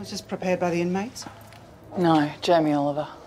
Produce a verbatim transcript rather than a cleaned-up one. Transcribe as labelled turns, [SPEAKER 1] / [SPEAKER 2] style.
[SPEAKER 1] Was this prepared by the inmates?
[SPEAKER 2] No, Jamie Oliver.